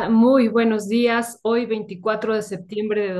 Hola, muy buenos días. Hoy 24 de septiembre de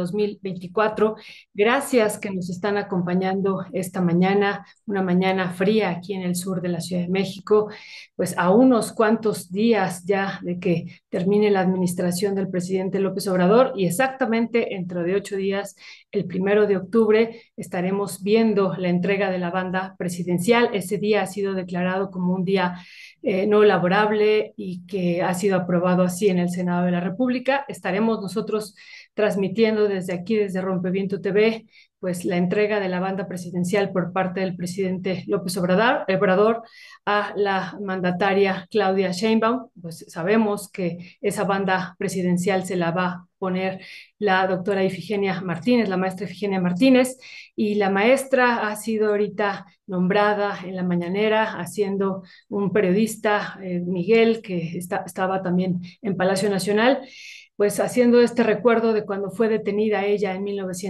2024. Gracias que nos están acompañando esta mañana, una mañana fría aquí en el sur de la Ciudad de México, pues a unos cuantos días ya de que termine la administración del presidente López Obrador y exactamente dentro de 8 días, el 1 de octubre, estaremos viendo la entrega de la banda presidencial. Ese día ha sido declarado como un día no laborable y que ha sido aprobado así en el Senado de la República. Estaremos nosotros transmitiendo desde aquí, desde Rompeviento TV, pues la entrega de la banda presidencial por parte del presidente López Obrador a la mandataria Claudia Sheinbaum. Pues sabemos que esa banda presidencial se la va a poner la doctora Ifigenia Martínez, la maestra Ifigenia Martínez, y la maestra ha sido ahorita nombrada en la mañanera haciendo un periodista, Miguel, que estaba también en Palacio Nacional, pues haciendo este recuerdo de cuando fue detenida ella en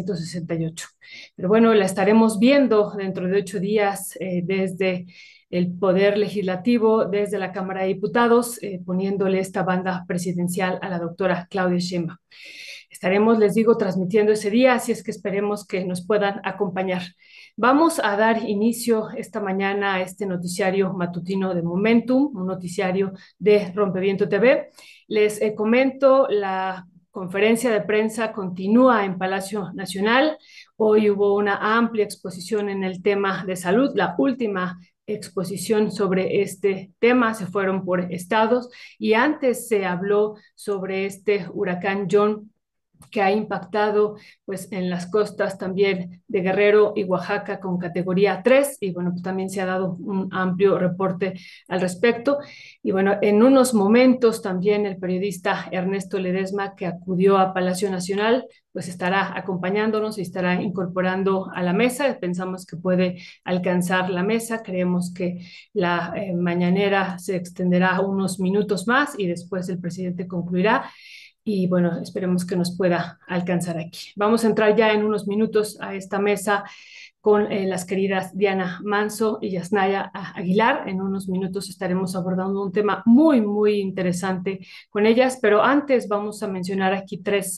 1968. Pero bueno, la estaremos viendo dentro de 8 días desde el Poder Legislativo, desde la Cámara de Diputados, poniéndole esta banda presidencial a la doctora Claudia Sheinbaum. Estaremos, les digo, transmitiendo ese día, así es que esperemos que nos puedan acompañar. Vamos a dar inicio esta mañana a este noticiario matutino de Momentum, un noticiario de Rompeviento TV. Les comento, la conferencia de prensa continúa en Palacio Nacional. Hoy hubo una amplia exposición en el tema de salud, la última exposición sobre este tema, se fueron por estados y antes se habló sobre este huracán John que ha impactado pues en las costas también de Guerrero y Oaxaca con categoría 3 y bueno, pues también se ha dado un amplio reporte al respecto y bueno, en unos momentos también el periodista Ernesto Ledesma que acudió a Palacio Nacional pues estará acompañándonos y estará incorporando a la mesa, pensamos que puede alcanzar la mesa, creemos que la mañanera se extenderá unos minutos más y después el presidente concluirá y bueno, esperemos que nos pueda alcanzar aquí. Vamos a entrar ya en unos minutos a esta mesa con las queridas Diana Manso y Yasnaya Aguilar. En unos minutos estaremos abordando un tema muy, muy interesante con ellas, pero antes vamos a mencionar aquí tres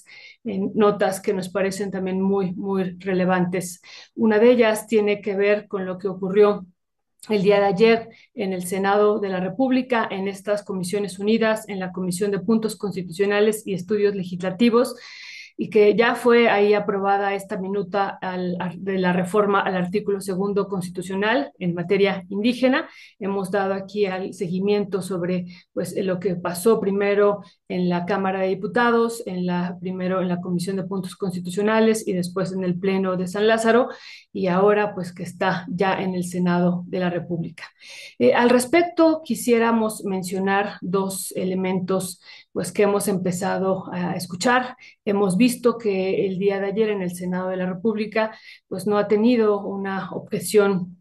notas que nos parecen también muy, muy relevantes. Una de ellas tiene que ver con lo que ocurrió el día de ayer en el Senado de la República, en estas comisiones unidas, en la Comisión de Puntos Constitucionales y Estudios Legislativos, y que ya fue ahí aprobada esta minuta de la reforma al artículo segundo constitucional en materia indígena. Hemos dado aquí al seguimiento sobre pues, lo que pasó primero en la Cámara de Diputados, primero en la Comisión de Puntos Constitucionales y después en el Pleno de San Lázaro y ahora pues que está ya en el Senado de la República. Al respecto, quisiéramos mencionar dos elementos pues que hemos empezado a escuchar. Hemos visto que el día de ayer en el Senado de la República pues no ha tenido una objeción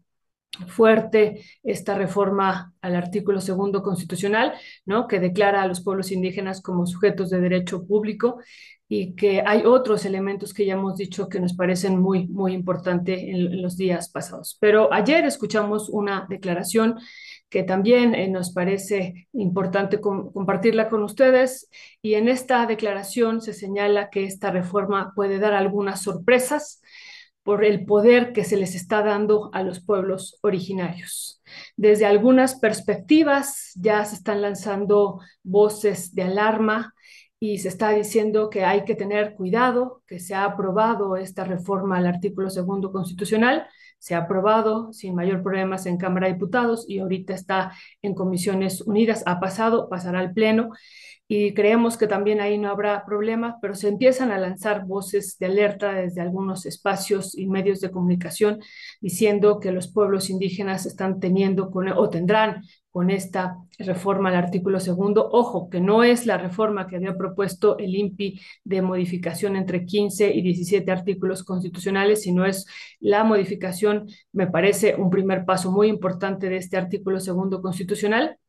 fuerte esta reforma al artículo segundo constitucional, ¿no? Que declara a los pueblos indígenas como sujetos de derecho público y que hay otros elementos que ya hemos dicho que nos parecen muy, muy importantes en los días pasados. Pero ayer escuchamos una declaración que también nos parece importante compartirla con ustedes y en esta declaración se señala que esta reforma puede dar algunas sorpresas por el poder que se les está dando a los pueblos originarios. Desde algunas perspectivas ya se están lanzando voces de alarma y se está diciendo que hay que tener cuidado, que se ha aprobado esta reforma al artículo segundo constitucional, se ha aprobado sin mayor problemas en Cámara de Diputados y ahorita está en Comisiones Unidas, ha pasado, pasará al Pleno y creemos que también ahí no habrá problema, pero se empiezan a lanzar voces de alerta desde algunos espacios y medios de comunicación diciendo que los pueblos indígenas están teniendo o tendrán con esta reforma al artículo segundo. Ojo, que no es la reforma que había propuesto el INPI de modificación entre 15 y 17 artículos constitucionales, sino es la modificación, me parece un primer paso muy importante de este artículo segundo constitucional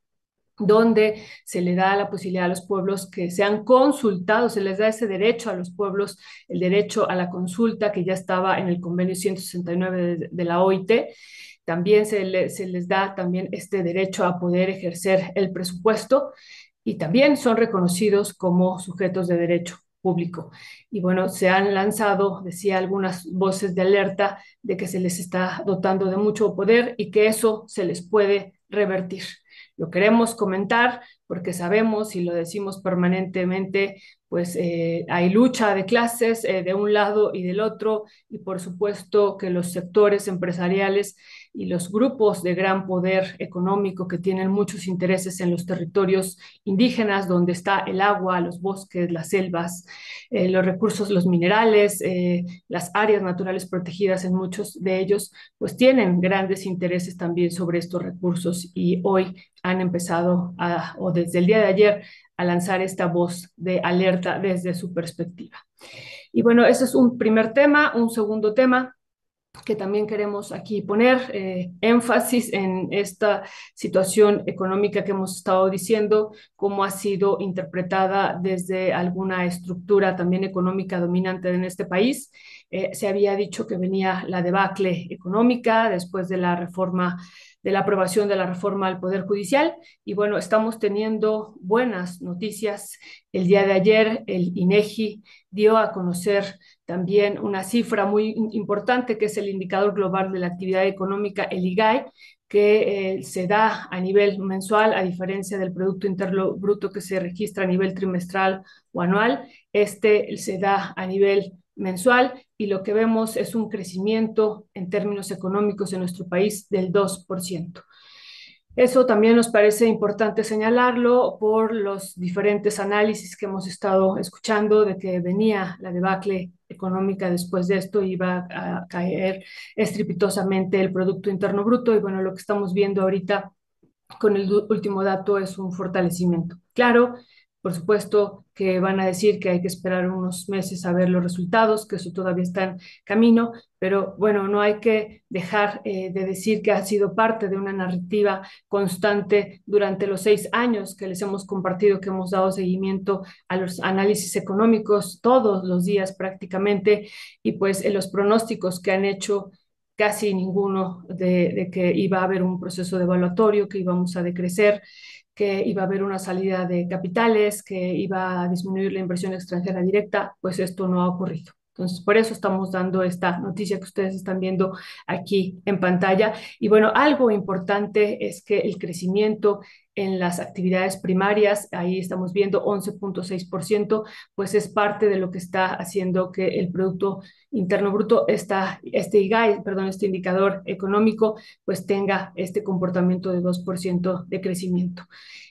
donde se le da la posibilidad a los pueblos que sean consultados, se les da ese derecho a los pueblos, el derecho a la consulta que ya estaba en el convenio 169 de la OIT. También se les da también este derecho a poder ejercer el presupuesto y también son reconocidos como sujetos de derecho público. Y bueno, se han lanzado, decía, algunas voces de alerta de que se les está dotando de mucho poder y que eso se les puede revertir. Lo queremos comentar porque sabemos y lo decimos permanentemente, pues hay lucha de clases de un lado y del otro, y por supuesto que los sectores empresariales y los grupos de gran poder económico que tienen muchos intereses en los territorios indígenas, donde está el agua, los bosques, las selvas, los recursos, los minerales, las áreas naturales protegidas en muchos de ellos, pues tienen grandes intereses también sobre estos recursos y hoy han empezado o desde el día de ayer, a lanzar esta voz de alerta desde su perspectiva. Y bueno, ese es un primer tema. Un segundo tema que también queremos aquí poner énfasis en esta situación económica que hemos estado diciendo, cómo ha sido interpretada desde alguna estructura también económica dominante en este país. Se había dicho que venía la debacle económica después de la reforma, de la aprobación de la reforma al Poder Judicial. Y bueno, estamos teniendo buenas noticias. El día de ayer el INEGI dio a conocer también una cifra muy importante que es el indicador global de la actividad económica, el IGAI, que se da a nivel mensual, a diferencia del Producto Interno Bruto que se registra a nivel trimestral o anual. Este se da a nivel mensual y lo que vemos es un crecimiento en términos económicos en nuestro país del 2%. Eso también nos parece importante señalarlo por los diferentes análisis que hemos estado escuchando de que venía la debacle económica después de esto, iba a caer estrepitosamente el Producto Interno Bruto y bueno, lo que estamos viendo ahorita con el último dato es un fortalecimiento. Claro, por supuesto que van a decir que hay que esperar unos meses a ver los resultados, que eso todavía está en camino, pero bueno, no hay que dejar de decir que ha sido parte de una narrativa constante durante los 6 años que les hemos compartido, que hemos dado seguimiento a los análisis económicos todos los días prácticamente, y pues en los pronósticos que han hecho casi ninguno de que iba a haber un proceso devaluatorio, que íbamos a decrecer, que iba a haber una salida de capitales, que iba a disminuir la inversión extranjera directa, pues esto no ha ocurrido. Entonces, por eso estamos dando esta noticia que ustedes están viendo aquí en pantalla. Y bueno, algo importante es que el crecimiento en las actividades primarias, ahí estamos viendo 11.6%, pues es parte de lo que está haciendo que el Producto Interno Bruto, este IGAI, perdón, este indicador económico, pues tenga este comportamiento de 2% de crecimiento.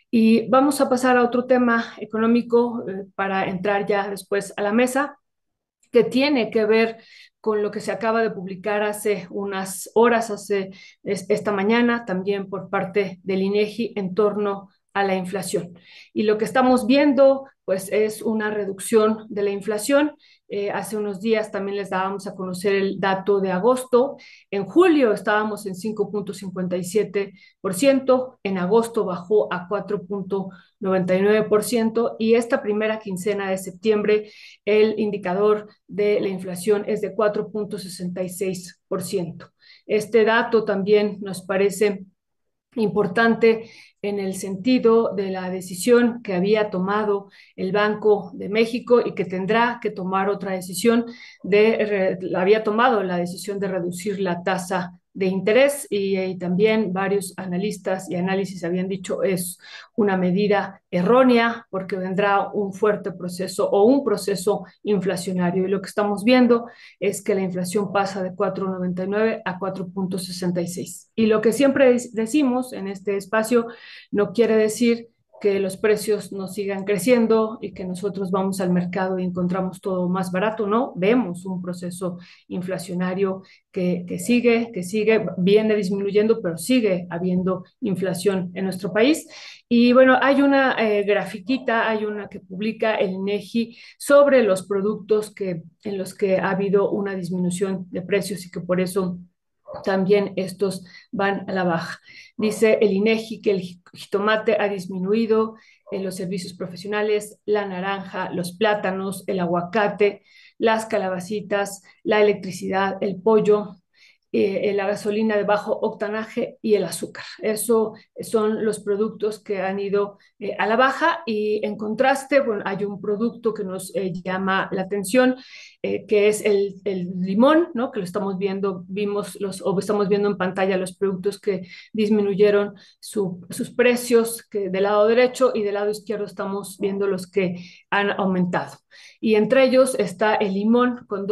Y vamos a pasar a otro tema económico para entrar ya después a la mesa, que tiene que ver con lo que se acaba de publicar hace unas horas, esta mañana, también por parte del INEGI en torno a la inflación. Y lo que estamos viendo, pues, es una reducción de la inflación. Hace unos días también les dábamos a conocer el dato de agosto. En julio estábamos en 5.57%, en agosto bajó a 4.99% y esta primera quincena de septiembre el indicador de la inflación es de 4.66%. Este dato también nos parece importante en el sentido de la decisión que había tomado el Banco de México y que tendrá que tomar otra decisión había tomado la decisión de reducir la tasa de interés y también varios analistas y análisis habían dicho es una medida errónea porque vendrá un fuerte proceso o un proceso inflacionario y lo que estamos viendo es que la inflación pasa de 4.99 a 4.66. Y lo que siempre decimos en este espacio no quiere decir que los precios no sigan creciendo y que nosotros vamos al mercado y encontramos todo más barato, no, vemos un proceso inflacionario que sigue, viene disminuyendo, pero sigue habiendo inflación en nuestro país. Y bueno, hay una grafiquita, hay una que publica el INEGI sobre los productos en los que ha habido una disminución de precios y que por eso también estos van a la baja. Dice el INEGI que el jitomate ha disminuido en los servicios profesionales, la naranja, los plátanos, el aguacate, las calabacitas, la electricidad, el pollo, la gasolina de bajo octanaje y el azúcar. Eso son los productos que han ido a la baja y en contraste, bueno, hay un producto que nos llama la atención, que es el limón, ¿no? Que lo estamos viendo, o estamos viendo en pantalla los productos que disminuyeron sus precios que del lado derecho y del lado izquierdo estamos viendo los que han aumentado. Y entre ellos está el limón con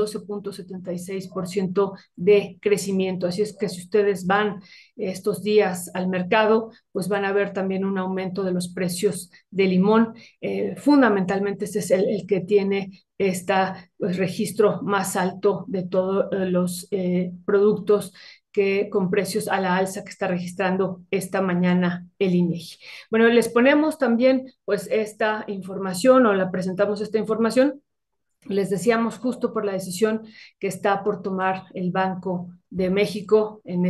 12,76% de crecimiento. Así es que si ustedes van estos días al mercado, pues van a ver también un aumento de los precios de limón. Fundamentalmente este es el que tiene este pues, registro más alto de todos los productos que con precios a la alza que está registrando esta mañana el INEGI. Bueno, les ponemos también pues esta información o la presentamos esta información. Les decíamos justo por la decisión que está por tomar el Banco de México en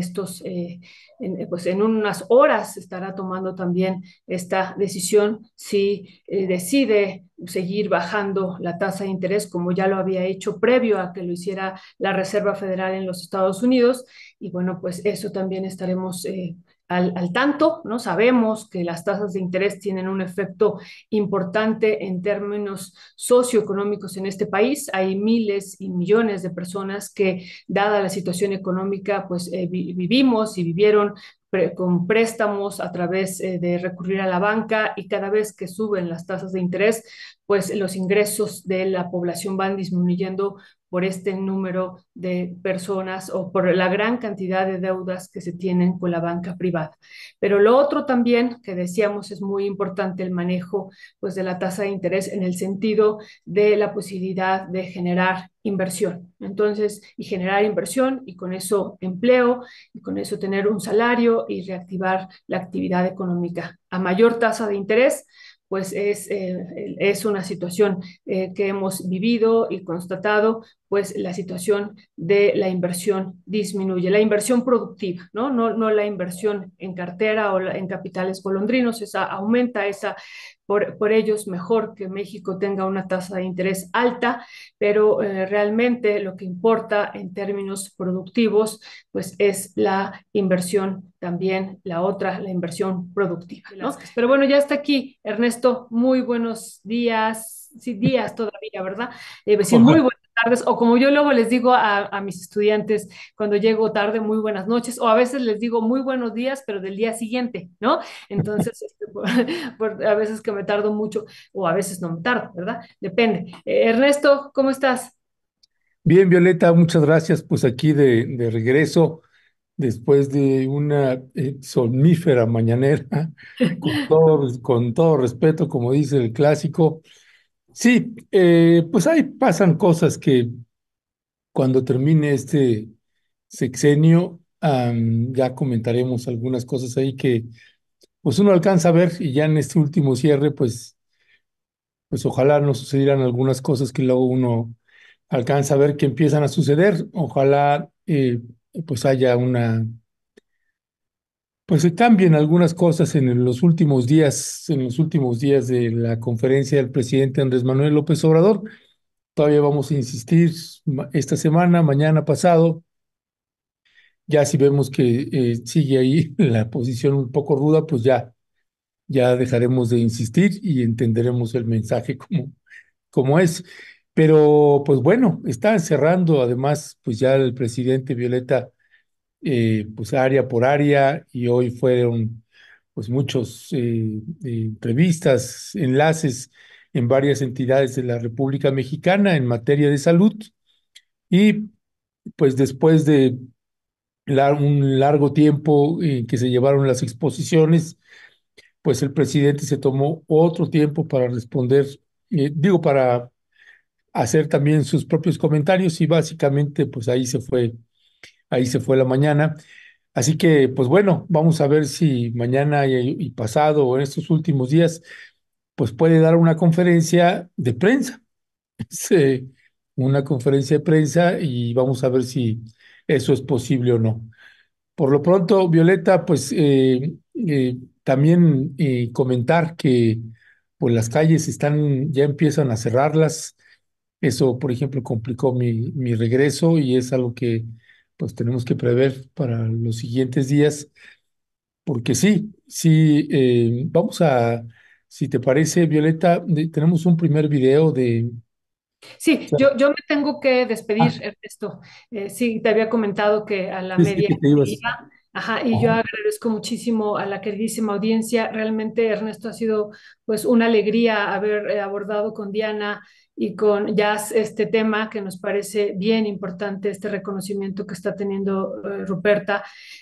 pues en unas horas estará tomando también esta decisión si decide seguir bajando la tasa de interés como ya lo había hecho previo a que lo hiciera la Reserva Federal en los Estados Unidos. Y bueno, pues eso también estaremos al tanto, ¿no? Sabemos que las tasas de interés tienen un efecto importante en términos socioeconómicos en este país. Hay miles y millones de personas que, dada la situación económica, pues vivimos y vivieron con préstamos a través de recurrir a la banca y cada vez que suben las tasas de interés, pues los ingresos de la población van disminuyendo por este número de personas o por la gran cantidad de deudas que se tienen con la banca privada. Pero lo otro también que decíamos es muy importante el manejo pues de la tasa de interés en el sentido de la posibilidad de generar inversión. Entonces, y generar inversión y con eso empleo y con eso tener un salario y reactivar la actividad económica. A mayor tasa de interés, pues es una situación que hemos vivido y constatado, pues la situación de la inversión disminuye, la inversión productiva, ¿no? No la inversión en cartera o en capitales golondrinos, esa aumenta, por ellos mejor que México tenga una tasa de interés alta, pero realmente lo que importa en términos productivos, pues es la inversión también, la inversión productiva, ¿no? Pero bueno, ya está aquí, Ernesto, muy buenos días, sí, días todavía, ¿verdad? Decir muy buenas tardes, o como yo luego les digo a mis estudiantes cuando llego tarde, muy buenas noches, o a veces les digo muy buenos días, pero del día siguiente, ¿no? Entonces, a veces que me tardo mucho, o a veces no me tardo, ¿verdad? Depende. Ernesto, ¿cómo estás? Bien, Violeta, muchas gracias. Pues aquí de regreso, después de una somnífera mañanera, con todo respeto, como dice el clásico. Sí, pues ahí pasan cosas que cuando termine este sexenio, ya comentaremos algunas cosas ahí que pues uno alcanza a ver y ya en este último cierre, pues ojalá no sucedieran algunas cosas que luego uno alcanza a ver que empiezan a suceder. Ojalá pues haya pues se cambien algunas cosas en los últimos días de la conferencia del presidente Andrés Manuel López Obrador. Todavía vamos a insistir esta semana, mañana, pasado. Ya si vemos que sigue ahí la posición un poco ruda, pues ya dejaremos de insistir y entenderemos el mensaje como es. Pero pues bueno, está cerrando además, pues ya el presidente Violeta, pues área por área, y hoy fueron pues muchos entrevistas, enlaces en varias entidades de la República Mexicana en materia de salud. Y pues después de un largo tiempo que se llevaron las exposiciones, pues el presidente se tomó otro tiempo para responder, para hacer también sus propios comentarios, y básicamente pues ahí se fue la mañana. Así que pues bueno, vamos a ver si mañana y pasado o en estos últimos días pues puede dar una conferencia de prensa. Sí, una conferencia de prensa, y vamos a ver si eso es posible o no. Por lo pronto, Violeta, pues también comentar que pues las calles ya empiezan a cerrarlas. Eso, por ejemplo, complicó mi regreso, y es algo que pues tenemos que prever para los siguientes días, porque sí, si te parece, Violeta, tenemos un primer video de... Sí, yo me tengo que despedir, Ah, Ernesto. Sí, te había comentado que a la sí, media que te ibas. iba. Ajá, y yo Ajá. agradezco muchísimo a la queridísima audiencia. Realmente, Ernesto, ha sido pues una alegría haber abordado con Diana y con Jazz este tema que nos parece bien importante, este reconocimiento que está teniendo Ruperta,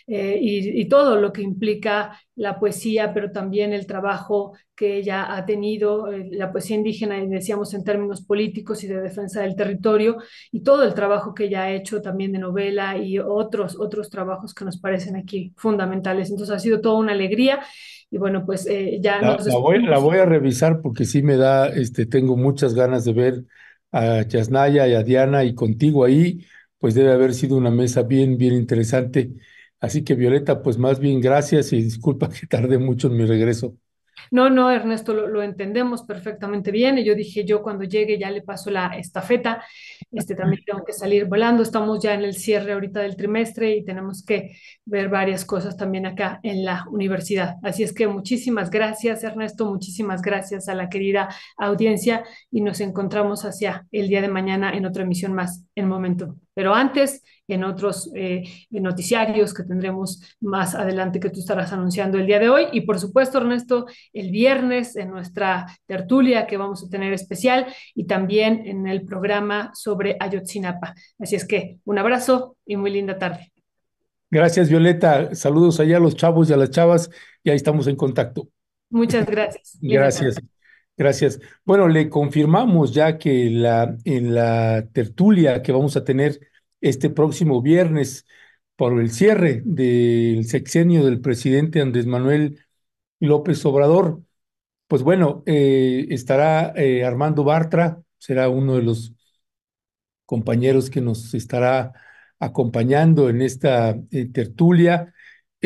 y todo lo que implica la poesía, pero también el trabajo que ella ha tenido, la poesía indígena, y decíamos en términos políticos y de defensa del territorio, y todo el trabajo que ella ha hecho también de novela y otros trabajos que nos parecen aquí fundamentales. Entonces ha sido toda una alegría y bueno, pues ya nos La despedimos. voy a revisar porque sí me da, tengo muchas ganas de ver a Yasnaya y a Diana y contigo ahí, pues debe haber sido una mesa bien, bien interesante. Así que Violeta, pues más bien gracias y disculpa que tardé mucho en mi regreso. No, no, Ernesto, lo entendemos perfectamente bien. Y yo dije, yo cuando llegue ya le paso la estafeta. También tengo que salir volando. Estamos ya en el cierre ahorita del trimestre y tenemos que ver varias cosas también acá en la universidad. Así es que muchísimas gracias, Ernesto. Muchísimas gracias a la querida audiencia y nos encontramos hacia el día de mañana en otra emisión más en momento. Pero antes, en otros noticiarios que tendremos más adelante que tú estarás anunciando el día de hoy. Y por supuesto, Ernesto, el viernes en nuestra tertulia que vamos a tener especial y también en el programa sobre Ayotzinapa. Así es que un abrazo y muy linda tarde. Gracias, Violeta. Saludos allá a los chavos y a las chavas y ahí estamos en contacto. Muchas gracias. Linda tarde. Gracias, gracias. Bueno, le confirmamos ya que en la tertulia que vamos a tener este próximo viernes por el cierre del sexenio del presidente Andrés Manuel López Obrador, pues bueno, estará Armando Bartra, será uno de los compañeros que nos estará acompañando en esta tertulia.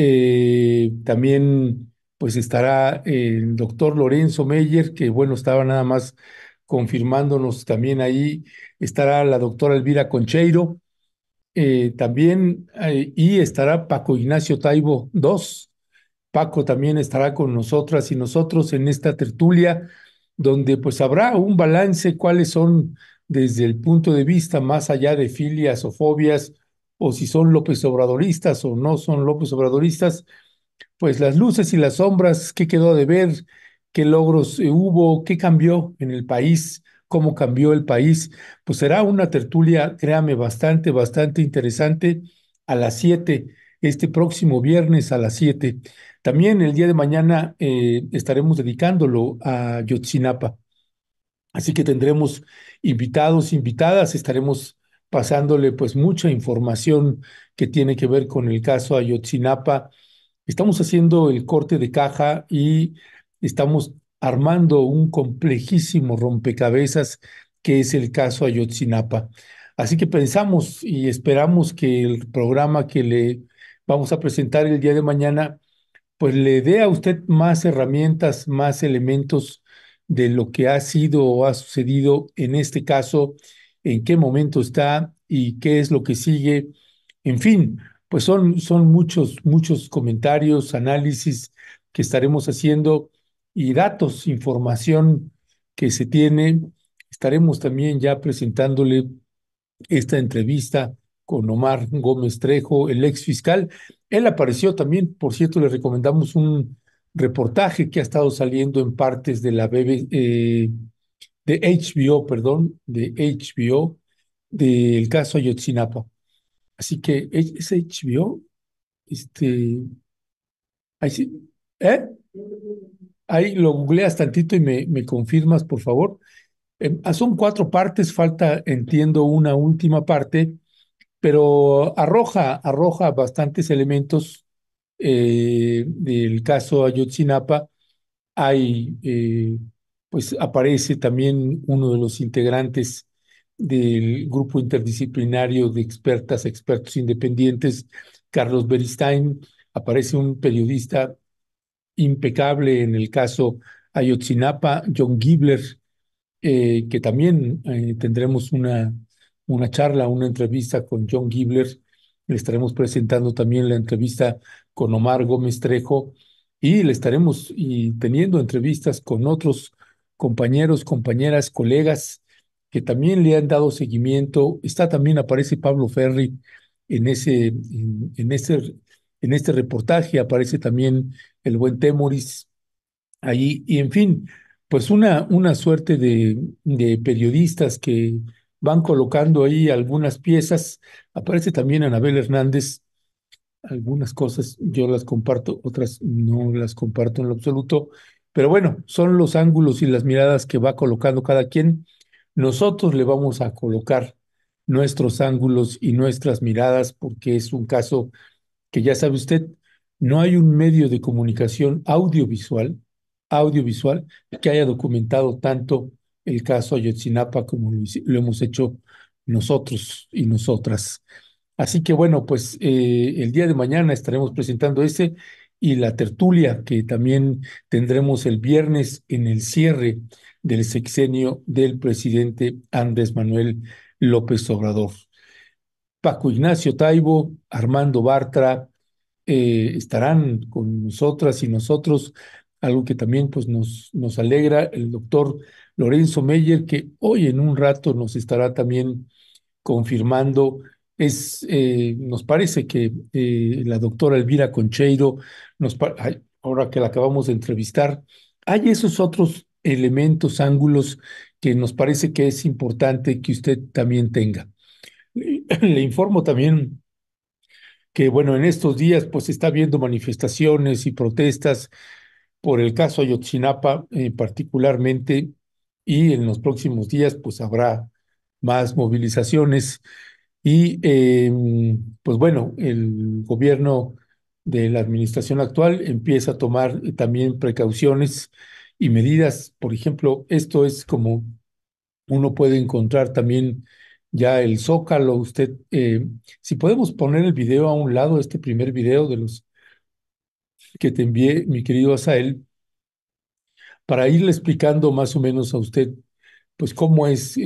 También pues estará el doctor Lorenzo Meyer, que bueno, estaba nada más confirmándonos también ahí. Estará la doctora Elvira Concheiro, también, y estará Paco Ignacio Taibo II. Paco también estará con nosotras y nosotros en esta tertulia, donde pues habrá un balance, cuáles son desde el punto de vista más allá de filias o fobias, o si son López Obradoristas o no son López Obradoristas, pues las luces y las sombras, qué quedó de ver, qué logros hubo, qué cambió en el país, cómo cambió el país. Pues será una tertulia, créame, bastante, bastante interesante a las 7, este próximo viernes a las 7. También el día de mañana estaremos dedicándolo a Yotzinapa. Así que tendremos invitados, invitadas, estaremos pasándole pues mucha información que tiene que ver con el caso Ayotzinapa. Estamos haciendo el corte de caja y estamos armando un complejísimo rompecabezas que es el caso Ayotzinapa. Así que pensamos y esperamos que el programa que le vamos a presentar el día de mañana pues le dé a usted más herramientas, más elementos de lo que ha sido o ha sucedido en este caso, en qué momento está y qué es lo que sigue. En fin, pues son muchos, muchos comentarios, análisis que estaremos haciendo y datos, información que se tiene. Estaremos también ya presentándole esta entrevista con Omar Gómez Trejo, el ex fiscal. Él apareció también, por cierto, le recomendamos un reportaje que ha estado saliendo en partes de la de HBO, perdón, de HBO, del caso Ayotzinapa. Así que es HBO, este, ahí sí, ¿eh? Ahí lo googleas tantito y me confirmas, por favor. Son 4 partes, falta, entiendo, una última parte, pero arroja bastantes elementos del caso Ayotzinapa. Hay, pues aparece también uno de los integrantes del grupo interdisciplinario de expertas, expertos independientes, Carlos Beristain, aparece un periodista impecable en el caso Ayotzinapa, John Gibler, que también tendremos una charla, una entrevista con John Gibler Le estaremos presentando también la entrevista con Omar Gómez Trejo y le estaremos teniendo entrevistas con otros compañeros, compañeras, colegas que también le han dado seguimiento. Está también, aparece Pablo Ferri en en este reportaje, aparece también el buen Temoris ahí, y en fin, pues una suerte de periodistas que van colocando ahí algunas piezas. Aparece también Anabel Hernández, algunas cosas yo las comparto, otras no las comparto en lo absoluto, pero bueno, son los ángulos y las miradas que va colocando cada quien. Nosotros le vamos a colocar nuestros ángulos y nuestras miradas porque es un caso que ya sabe usted, no hay un medio de comunicación audiovisual, que haya documentado tanto el caso Ayotzinapa como lo hemos hecho nosotros y nosotras. Así que bueno, pues el día de mañana estaremos presentando ese y la tertulia que también tendremos el viernes en el cierre del sexenio del presidente Andrés Manuel López Obrador. Paco Ignacio Taibo, Armando Bartra, estarán con nosotras y nosotros, algo que también pues nos alegra, el doctor Lorenzo Meyer, que hoy en un rato nos estará también confirmando. Nos parece que la doctora Elvira Concheiro, ay, ahora que la acabamos de entrevistar, hay esos otros elementos, ángulos que nos parece que es importante que usted también tenga. Le informo también que, bueno, en estos días pues está habiendo manifestaciones y protestas por el caso Ayotzinapa particularmente, y en los próximos días pues habrá más movilizaciones y pues bueno, el gobierno de la administración actual empieza a tomar también precauciones y medidas. Por ejemplo, esto es como uno puede encontrar también ya el Zócalo. Usted, si podemos poner el video a un lado, este primer video de los que te envié, mi querido Asael, para irle explicando más o menos a usted, pues cómo es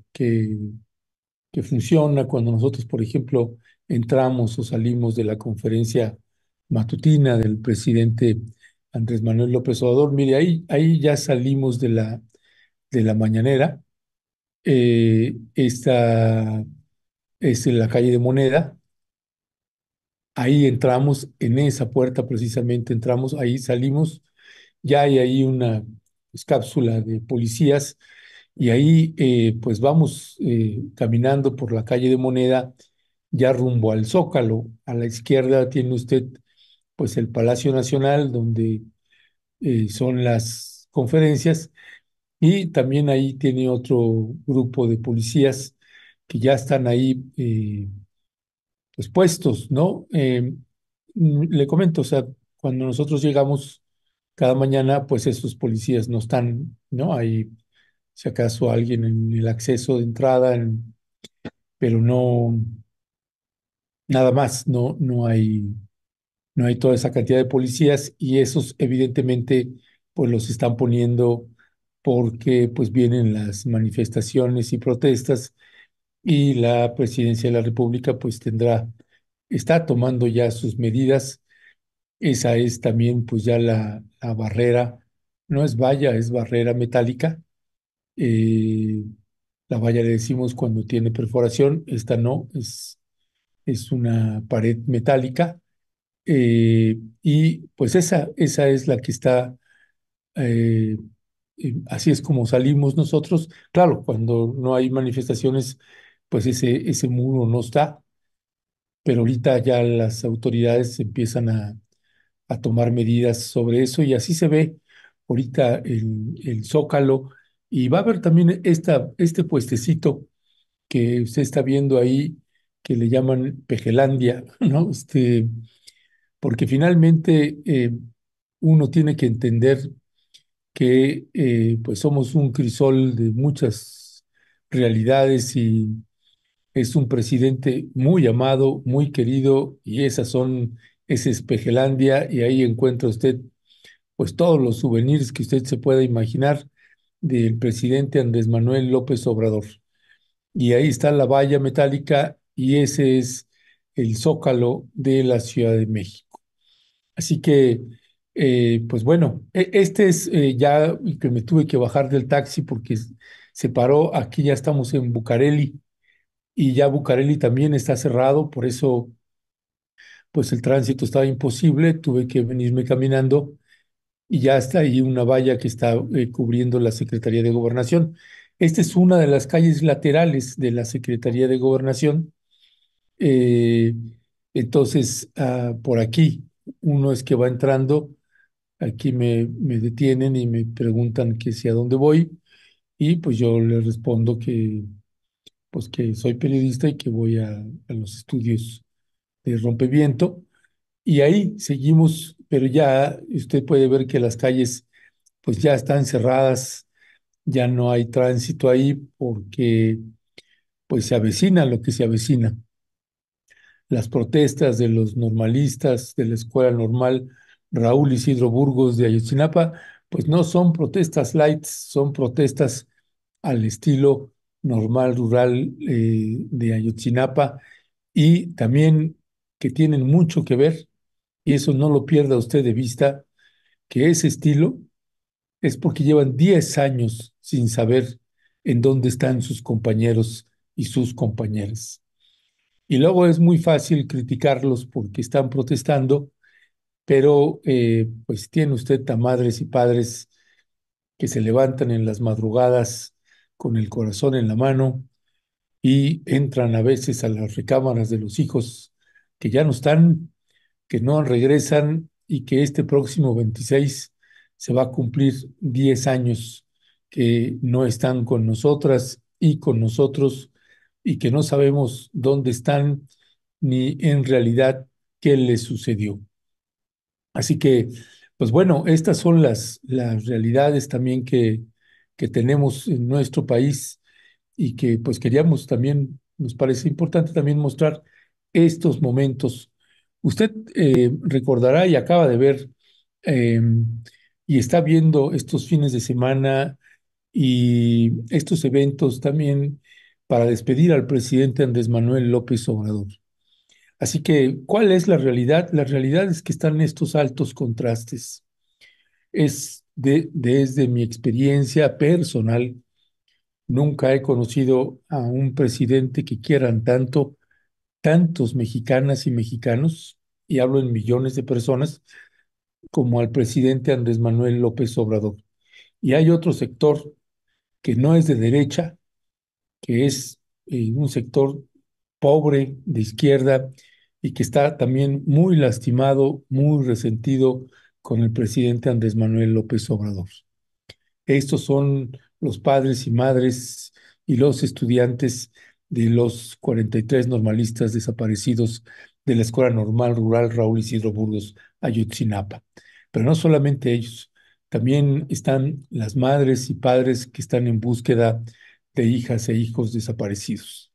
que funciona cuando nosotros, por ejemplo, entramos o salimos de la conferencia matutina del presidente Andrés Manuel López Obrador. Mire, ahí ya salimos de la mañanera. Esta es en la calle de Moneda. Ahí entramos, en esa puerta precisamente entramos, ahí salimos, ya hay ahí una pues, cápsula de policías y ahí pues vamos caminando por la calle de Moneda, ya rumbo al Zócalo. A la izquierda tiene usted pues el Palacio Nacional, donde son las conferencias, y también ahí tiene otro grupo de policías que ya están ahí pues puestos, ¿no? Le comento, o sea, cuando nosotros llegamos cada mañana, pues esos policías no están, ¿no? Hay, si acaso, alguien en el acceso de entrada, pero no, nada más, no hay toda esa cantidad de policías, y esos evidentemente, pues los están poniendo porque pues vienen las manifestaciones y protestas, y la presidencia de la República pues está tomando ya sus medidas. Esa es también pues ya la barrera, no es valla, es barrera metálica. Eh, la valla le decimos cuando tiene perforación, esta no, es una pared metálica. Y pues esa es la que está, eh, así es como salimos nosotros. Claro, cuando no hay manifestaciones, pues ese muro no está, pero ahorita ya las autoridades empiezan a tomar medidas sobre eso, y así se ve ahorita el Zócalo. Y va a haber también este puestecito que usted está viendo ahí, que le llaman Pejelandia, ¿no? Porque finalmente uno tiene que entender que pues somos un crisol de muchas realidades, y es un presidente muy amado, muy querido, y ese es Pejelandia, y ahí encuentra usted pues todos los souvenirs que usted se pueda imaginar del presidente Andrés Manuel López Obrador. Y ahí está la valla metálica, y ese es el Zócalo de la Ciudad de México. Así que, pues bueno, este es ya que me tuve que bajar del taxi porque se paró. Aquí ya estamos en Bucareli y ya Bucareli también está cerrado, por eso pues el tránsito estaba imposible, tuve que venirme caminando y ya está ahí una valla que está cubriendo la Secretaría de Gobernación. Esta es una de las calles laterales de la Secretaría de Gobernación. Eh, entonces, por aquí, uno es que va entrando, aquí me detienen y me preguntan que si a dónde voy y pues yo les respondo que pues que soy periodista y que voy a los estudios de Rompeviento. Y ahí seguimos, pero ya usted puede ver que las calles pues ya están cerradas, ya no hay tránsito ahí porque pues se avecina lo que se avecina. Las protestas de los normalistas de la Escuela Normal Raúl Isidro Burgos de Ayotzinapa, pues no son protestas light, son protestas al estilo normal rural de Ayotzinapa y también que tienen mucho que ver, y eso no lo pierda usted de vista, que ese estilo es porque llevan 10 años sin saber en dónde están sus compañeros y sus compañeras. Y luego es muy fácil criticarlos porque están protestando, pero pues tiene usted a madres y padres que se levantan en las madrugadas con el corazón en la mano y entran a veces a las recámaras de los hijos que ya no están, que no regresan y que este próximo 26 se va a cumplir 10 años que no están con nosotras y con nosotros y que no sabemos dónde están ni en realidad qué les sucedió. Así que, pues bueno, estas son las realidades también que tenemos en nuestro país y que pues queríamos también, nos parece importante también mostrar estos momentos. Usted recordará y acaba de ver eh, y está viendo estos fines de semana y estos eventos también para despedir al presidente Andrés Manuel López Obrador. Así que, ¿cuál es la realidad? La realidad es que están estos altos contrastes. Desde mi experiencia personal, nunca he conocido a un presidente que quieran tanto, tantos mexicanas y mexicanos, y hablo en millones de personas, como al presidente Andrés Manuel López Obrador. Y hay otro sector que no es de derecha, que es un sector pobre de izquierda y que está también muy lastimado, muy resentido con el presidente Andrés Manuel López Obrador. Estos son los padres y madres y los estudiantes de los 43 normalistas desaparecidos de la Escuela Normal Rural Raúl Isidro Burgos, Ayotzinapa. Pero no solamente ellos, también están las madres y padres que están en búsqueda de hijas e hijos desaparecidos.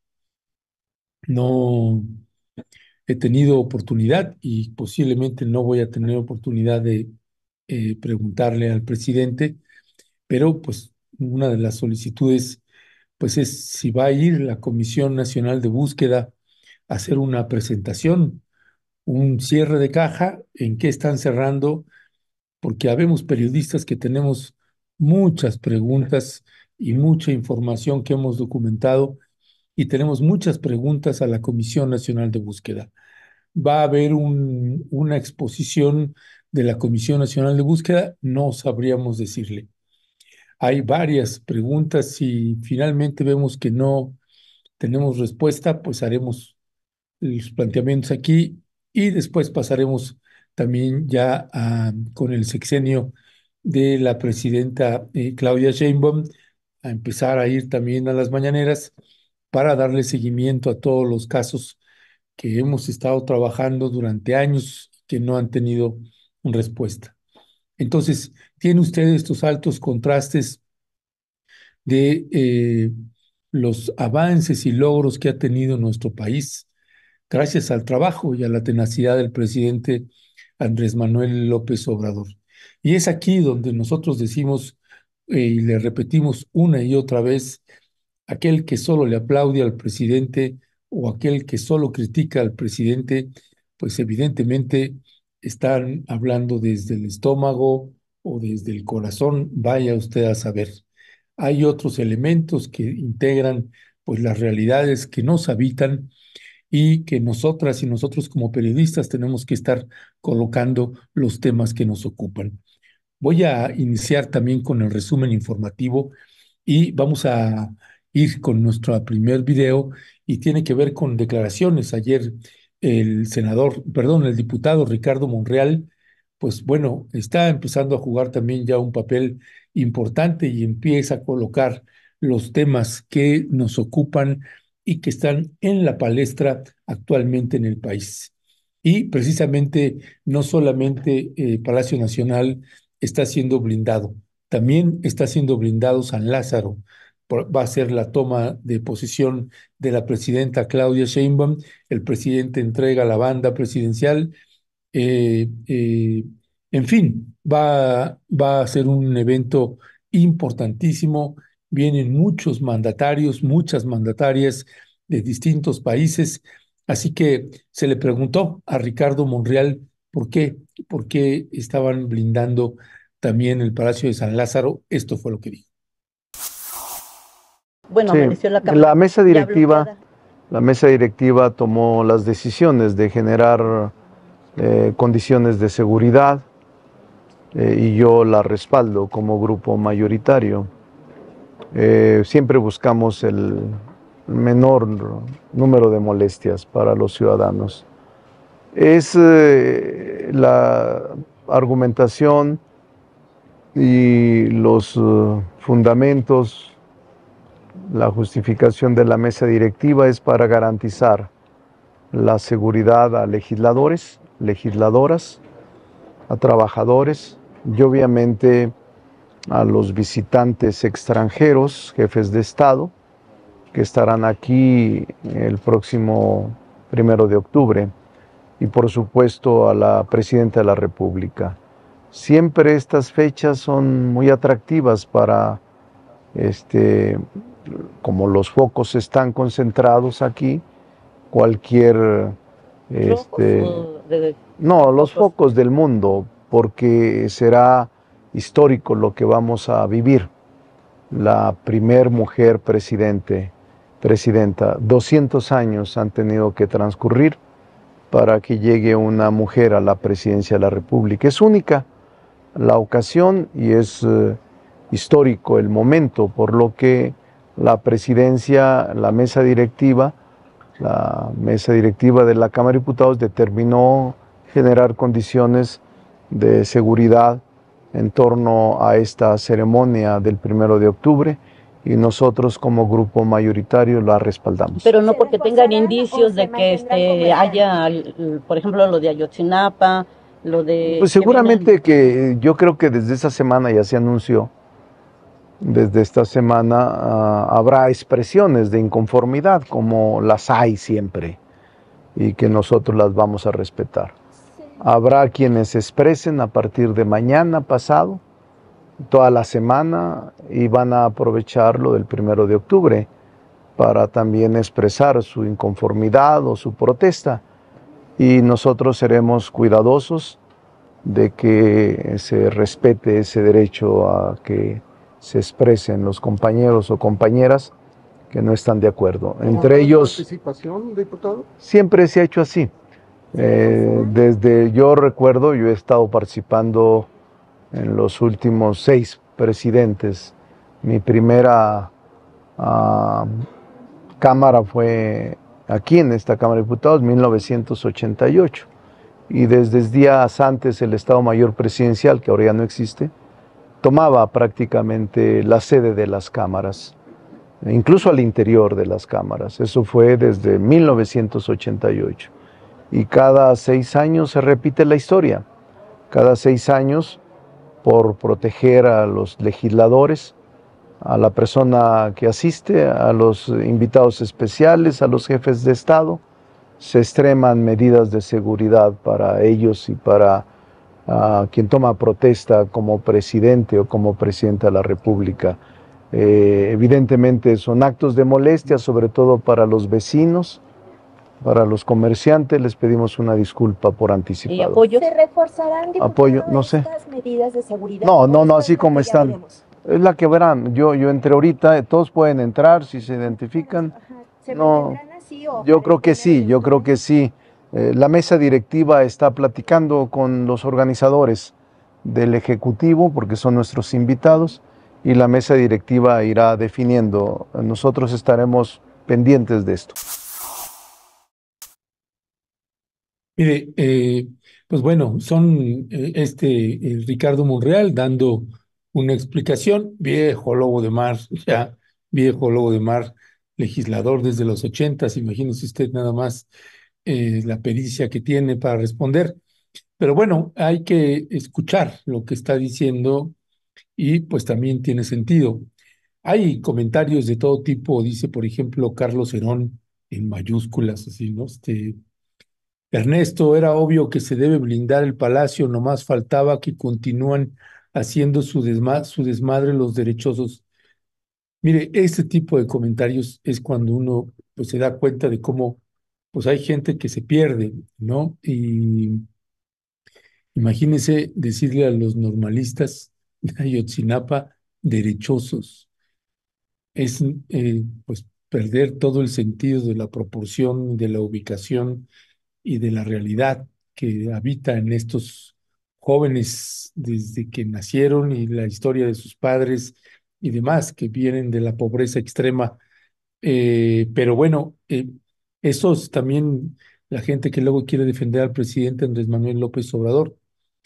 No he tenido oportunidad y posiblemente no voy a tener oportunidad de preguntarle al presidente, pero pues una de las solicitudes pues es si va a ir la Comisión Nacional de Búsqueda a hacer una presentación, un cierre de caja, en qué están cerrando, porque habemos periodistas que tenemos muchas preguntas y mucha información que hemos documentado y tenemos muchas preguntas a la Comisión Nacional de Búsqueda. Va a haber una exposición de la Comisión Nacional de Búsqueda, no sabríamos decirle. Hay varias preguntas y finalmente vemos que no tenemos respuesta, pues haremos los planteamientos aquí y después pasaremos también ya con el sexenio de la presidenta Claudia Sheinbaum a empezar a ir también a las mañaneras para darle seguimiento a todos los casos que hemos estado trabajando durante años que no han tenido respuesta. Entonces, tiene usted estos altos contrastes de los avances y logros que ha tenido nuestro país gracias al trabajo y a la tenacidad del presidente Andrés Manuel López Obrador. Y es aquí donde nosotros decimos y le repetimos una y otra vez, aquel que solo le aplaude al presidente o aquel que solo critica al presidente, pues evidentemente están hablando desde el estómago o desde el corazón, vaya usted a saber. Hay otros elementos que integran pues las realidades que nos habitan y que nosotras y nosotros como periodistas tenemos que estar colocando los temas que nos ocupan. Voy a iniciar también con el resumen informativo y vamos a ir con nuestro primer video y tiene que ver con declaraciones. Ayer el diputado Ricardo Monreal, pues bueno, está empezando a jugar también ya un papel importante y empieza a colocar los temas que nos ocupan y que están en la palestra actualmente en el país. Y precisamente no solamente Palacio Nacional está siendo blindado, también está siendo blindado San Lázaro. Va a ser la toma de posesión de la presidenta Claudia Sheinbaum. El presidente entrega la banda presidencial. eh, eh, en fin, va a ser un evento importantísimo. Vienen muchos mandatarios, muchas mandatarias de distintos países. Así que se le preguntó a Ricardo Monreal por qué estaban blindando también el Palacio de San Lázaro. Esto fue lo que dijo. Bueno, sí, amaneció la Cámara. La mesa directiva tomó las decisiones de generar condiciones de seguridad y yo la respaldo como grupo mayoritario. Siempre buscamos el menor número de molestias para los ciudadanos. Es la argumentación y los fundamentos, la justificación de la mesa directiva es para garantizar la seguridad a legisladores, legisladoras, a trabajadores y obviamente a los visitantes extranjeros, jefes de Estado, que estarán aquí el próximo 1 de octubre, y por supuesto a la Presidenta de la República. Siempre estas fechas son muy atractivas para, como los focos están concentrados aquí, cualquier... no, los focos del mundo, porque será histórico lo que vamos a vivir. La primer mujer presidenta, 200 años han tenido que transcurrir para que llegue una mujer a la presidencia de la República. Es única la ocasión y es histórico el momento, por lo que la presidencia, la mesa directiva de la Cámara de Diputados determinó generar condiciones de seguridad en torno a esta ceremonia del 1 de octubre y nosotros como grupo mayoritario la respaldamos. Pero no porque tengan indicios de que haya, por ejemplo, lo de Ayotzinapa, lo de... Pues seguramente que yo creo que desde esa semana ya se anunció, desde esta semana habrá expresiones de inconformidad como las hay siempre y que nosotros las vamos a respetar. Habrá quienes se expresen a partir de mañana pasado, toda la semana, y van a aprovechar lo del 1 de octubre para también expresar su inconformidad o su protesta. Y nosotros seremos cuidadosos de que se respete ese derecho a que se expresen los compañeros o compañeras que no están de acuerdo. Entre ellos, ¿participación, diputado? Siempre se ha hecho así. Desde yo recuerdo, yo he estado participando en los últimos 6 presidentes. Mi primera cámara fue aquí en esta Cámara de Diputados, 1988. Y desde días antes el Estado Mayor Presidencial, que ahora ya no existe, tomaba prácticamente la sede de las cámaras, incluso al interior de las cámaras. Eso fue desde 1988. Y cada 6 años se repite la historia. Cada 6 años, por proteger a los legisladores, a la persona que asiste, a los invitados especiales, a los jefes de Estado, se extreman medidas de seguridad para ellos y para quien toma protesta como presidente o como presidenta de la República. Evidentemente son actos de molestia, sobre todo para los vecinos, Para los comerciantes les pedimos una disculpa por ¿Y anticipado. apoyo? ¿Se reforzarán, diputado, Apoyo, no sé. estas medidas de seguridad? No, ¿O no, no, esto así es la como que ya están. veremos? Es la que verán. Yo entre ahorita, todos pueden entrar si se identifican. Ajá. ¿Se No, mantendrán así o yo para creo el que 1 sí, de yo creo octubre? que sí. La mesa directiva está platicando con los organizadores del Ejecutivo, porque son nuestros invitados, y la mesa directiva irá definiendo. Nosotros estaremos pendientes de esto. Mire, pues bueno, son Ricardo Monreal dando una explicación, viejo lobo de mar, ya, viejo lobo de mar, legislador desde los 80s, imagínese usted nada más la pericia que tiene para responder. Pero bueno, hay que escuchar lo que está diciendo y pues también tiene sentido. Hay comentarios de todo tipo, dice por ejemplo Carlos Herón en mayúsculas, así, ¿no? Ernesto, era obvio que se debe blindar el palacio, nomás faltaba que continúan haciendo su desmadre los derechosos. Mire, este tipo de comentarios es cuando uno pues, se da cuenta de cómo pues, hay gente que se pierde, ¿no? Y imagínese decirle a los normalistas de Ayotzinapa derechosos. Es pues perder todo el sentido de la proporción, de la ubicación y de la realidad que habita en estos jóvenes desde que nacieron y la historia de sus padres y demás que vienen de la pobreza extrema. Pero bueno, esos también, la gente que luego quiere defender al presidente Andrés Manuel López Obrador,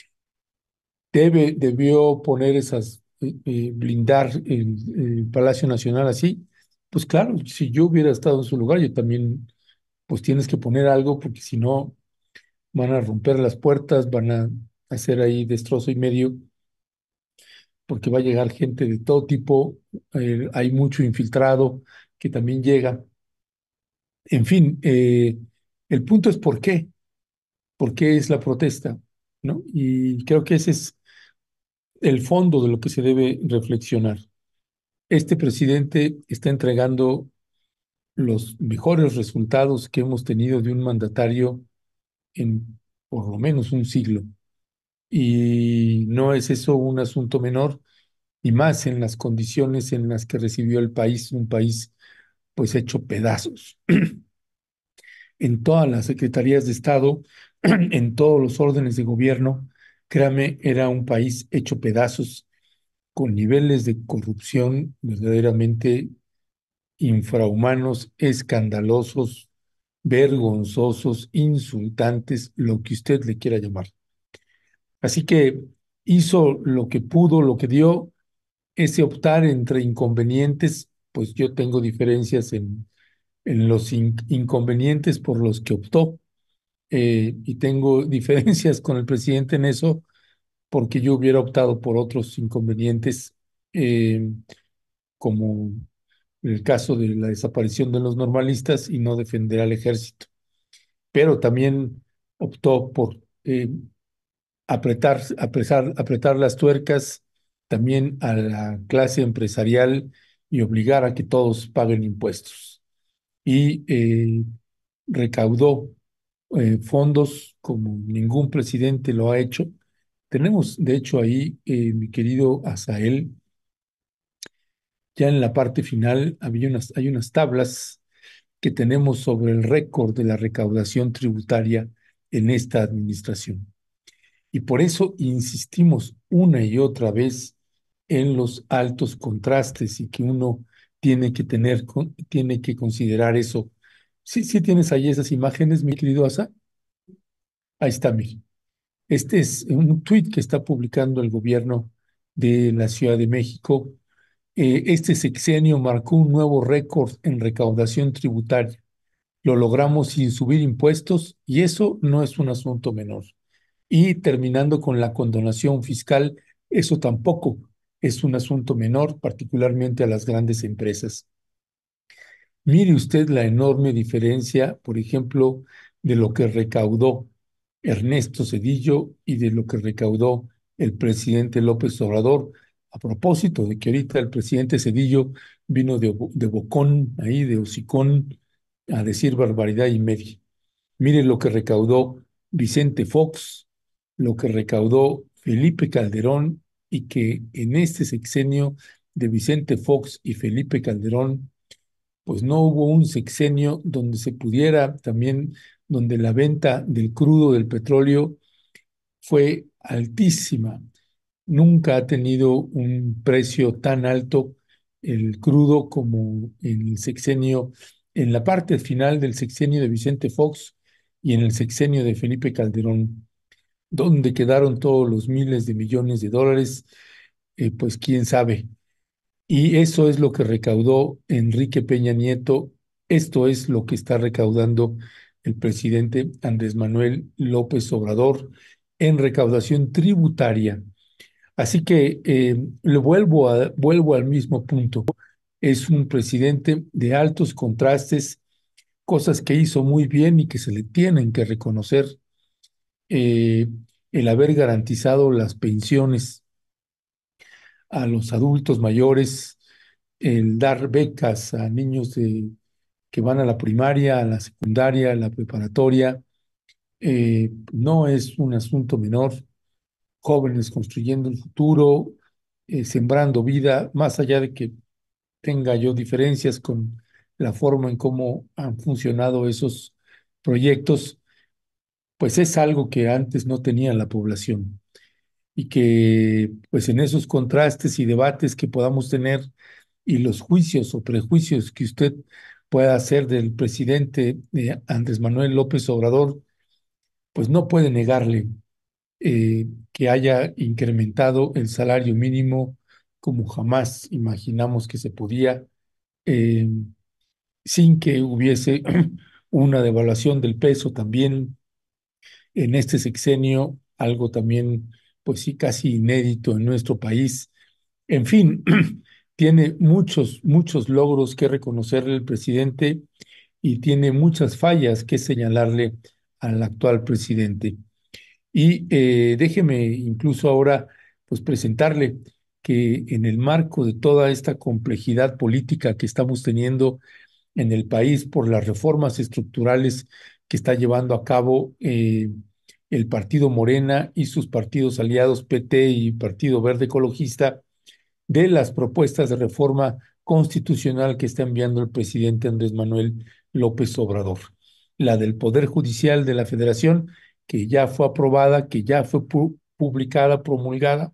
debió poner blindar el Palacio Nacional así. Pues claro, si yo hubiera estado en su lugar, yo también, pues tienes que poner algo porque si no van a romper las puertas, van a hacer ahí destrozo y medio, porque va a llegar gente de todo tipo, hay mucho infiltrado que también llega. En fin, el punto es por qué es la protesta, ¿no? Y creo que ese es el fondo de lo que se debe reflexionar. Este presidente está entregando los mejores resultados que hemos tenido de un mandatario en por lo menos un siglo. Y no es eso un asunto menor, y más en las condiciones en las que recibió el país, un país pues hecho pedazos. En todas las secretarías de Estado, en todos los órdenes de gobierno, créame, era un país hecho pedazos, con niveles de corrupción verdaderamente infrahumanos, escandalosos, vergonzosos, insultantes, lo que usted le quiera llamar. Así que hizo lo que pudo, lo que dio. Ese optar entre inconvenientes, pues yo tengo diferencias en los inconvenientes por los que optó, y tengo diferencias con el presidente en eso porque yo hubiera optado por otros inconvenientes, eh, como el caso de la desaparición de los normalistas y no defender al ejército. Pero también optó por apretar las tuercas también a la clase empresarial y obligar a que todos paguen impuestos. Y recaudó fondos como ningún presidente lo ha hecho. Tenemos, de hecho, ahí, mi querido Asael, ya en la parte final hay unas tablas que tenemos sobre el récord de la recaudación tributaria en esta administración. Y por eso insistimos una y otra vez en los altos contrastes y que uno tiene que considerar eso. Sí, sí tienes ahí esas imágenes, mi querido Asa. Ahí está, mire. Este es un tuit que está publicando el gobierno de la Ciudad de México. Este sexenio marcó un nuevo récord en recaudación tributaria. Lo logramos sin subir impuestos y eso no es un asunto menor. Y terminando con la condonación fiscal, eso tampoco es un asunto menor, particularmente a las grandes empresas. Mire usted la enorme diferencia, por ejemplo, de lo que recaudó Ernesto Zedillo y de lo que recaudó el presidente López Obrador. A propósito de que ahorita el presidente Zedillo vino de bocón, ahí de hocicón, a decir barbaridad y media. Miren lo que recaudó Vicente Fox, lo que recaudó Felipe Calderón, y que en este sexenio de Vicente Fox y Felipe Calderón, pues no hubo un sexenio donde se pudiera también, donde la venta del crudo del petróleo fue altísima. Nunca ha tenido un precio tan alto el crudo como en el sexenio, en la parte final del sexenio de Vicente Fox y en el sexenio de Felipe Calderón. ¿Dónde quedaron todos los miles de millones de dólares? Pues quién sabe. Y eso es lo que recaudó Enrique Peña Nieto. Esto es lo que está recaudando el presidente Andrés Manuel López Obrador en recaudación tributaria. Así que vuelvo al mismo punto. Es un presidente de altos contrastes, cosas que hizo muy bien y que se le tienen que reconocer. eh, el haber garantizado las pensiones a los adultos mayores, el dar becas a niños que van a la primaria, a la secundaria, a la preparatoria, no es un asunto menor. Jóvenes construyendo el futuro, sembrando vida, más allá de que tenga yo diferencias con la forma en cómo han funcionado esos proyectos, pues es algo que antes no tenía la población y que pues en esos contrastes y debates que podamos tener y los juicios o prejuicios que usted pueda hacer del presidente Andrés Manuel López Obrador, pues no puede negarle que haya incrementado el salario mínimo como jamás imaginamos que se podía, eh, sin que hubiese una devaluación del peso también en este sexenio, algo también, pues sí, casi inédito en nuestro país. En fin, tiene muchos logros que reconocerle el presidente y tiene muchas fallas que señalarle al actual presidente. Y déjeme incluso ahora pues presentarle que en el marco de toda esta complejidad política que estamos teniendo en el país por las reformas estructurales que está llevando a cabo el Partido Morena y sus partidos aliados PT y Partido Verde Ecologista, de las propuestas de reforma constitucional que está enviando el presidente Andrés Manuel López Obrador. La del Poder Judicial de la Federación, que ya fue aprobada, que ya fue publicada, promulgada,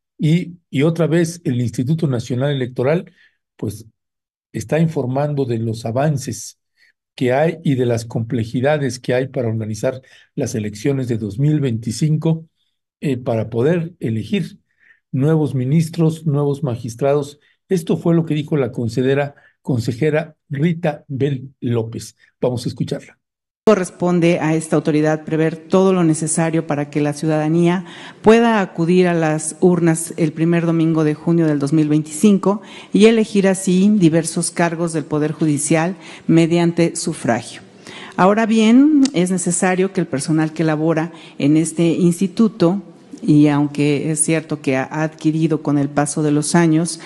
y otra vez el Instituto Nacional Electoral, pues está informando de los avances que hay y de las complejidades que hay para organizar las elecciones de 2025, para poder elegir nuevos ministros, nuevos magistrados. Esto fue lo que dijo la consejera Rita Bel López. Vamos a escucharla. Corresponde a esta autoridad prever todo lo necesario para que la ciudadanía pueda acudir a las urnas el primer domingo de junio del 2025 y elegir así diversos cargos del Poder Judicial mediante sufragio. Ahora bien, es necesario que el personal que labora en este instituto, y aunque es cierto que ha adquirido con el paso de los años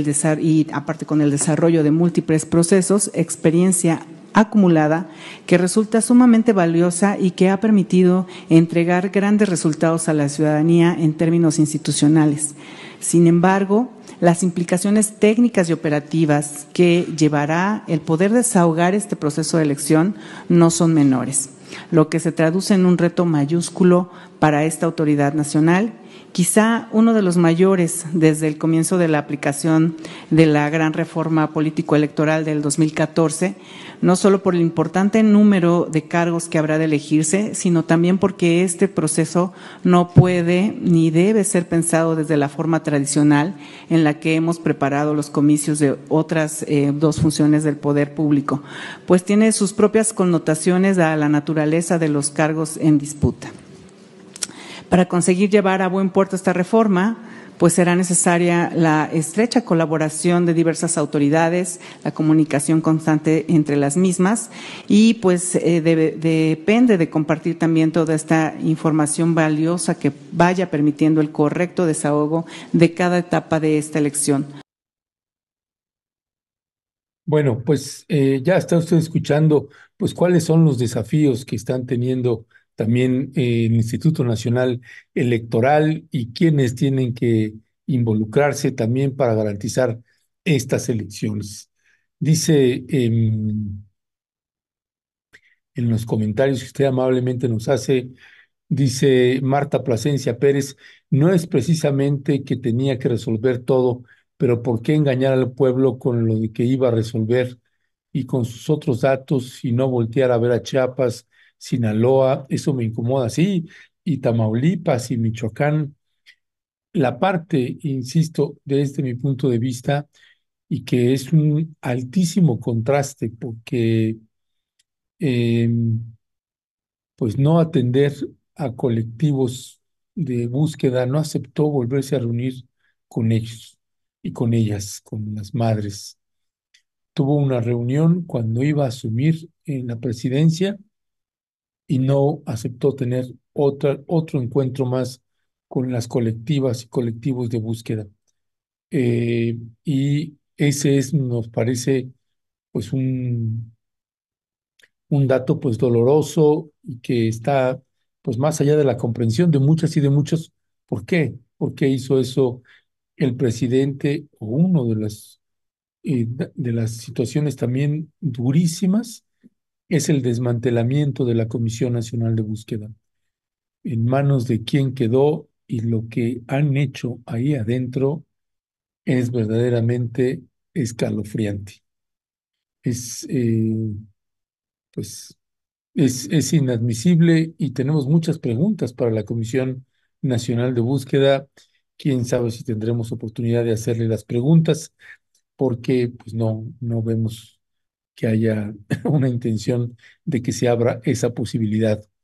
y aparte con el desarrollo de múltiples procesos, experiencia acumulada que resulta sumamente valiosa y que ha permitido entregar grandes resultados a la ciudadanía en términos institucionales. Sin embargo, las implicaciones técnicas y operativas que llevará el poder desahogar este proceso de elección no son menores, lo que se traduce en un reto mayúsculo para esta autoridad nacional, quizá uno de los mayores desde el comienzo de la aplicación de la gran reforma político-electoral del 2014, no solo por el importante número de cargos que habrá de elegirse, sino también porque este proceso no puede ni debe ser pensado desde la forma tradicional en la que hemos preparado los comicios de otras dos funciones del poder público, pues tiene sus propias connotaciones a la naturaleza de los cargos en disputa. Para conseguir llevar a buen puerto esta reforma, pues será necesaria la estrecha colaboración de diversas autoridades, la comunicación constante entre las mismas y pues depende de compartir también toda esta información valiosa que vaya permitiendo el correcto desahogo de cada etapa de esta elección. Bueno, pues ya está usted escuchando, pues cuáles son los desafíos que están teniendo también el Instituto Nacional Electoral y quiénes tienen que involucrarse también para garantizar estas elecciones. Dice en los comentarios que usted amablemente nos hace. Dice Marta Plasencia Pérez, no es precisamente que tenía que resolver todo, pero ¿por qué engañar al pueblo con lo de que iba a resolver y con sus otros datos y no voltear a ver a Chiapas, Sinaloa? Eso me incomoda, sí, y Tamaulipas y Michoacán. La parte, insisto, desde mi punto de vista, y que es un altísimo contraste porque em, pues no atender a colectivos de búsqueda, no aceptó volverse a reunir con ellos y con ellas, con las madres. Tuvo una reunión cuando iba a asumir en la presidencia y no aceptó tener otro encuentro más con las colectivas y colectivos de búsqueda. Y ese es, nos parece, pues un dato pues doloroso y que está pues más allá de la comprensión de muchas y de muchos. ¿Por qué? ¿Por qué hizo eso el presidente o uno de las situaciones también durísimas? Es el desmantelamiento de la Comisión Nacional de Búsqueda. En manos de quién quedó y lo que han hecho ahí adentro es verdaderamente escalofriante. Es pues es inadmisible y tenemos muchas preguntas para la Comisión Nacional de Búsqueda. Quién sabe si tendremos oportunidad de hacerle las preguntas, porque pues no vemos que haya una intención de que se abra esa posibilidad.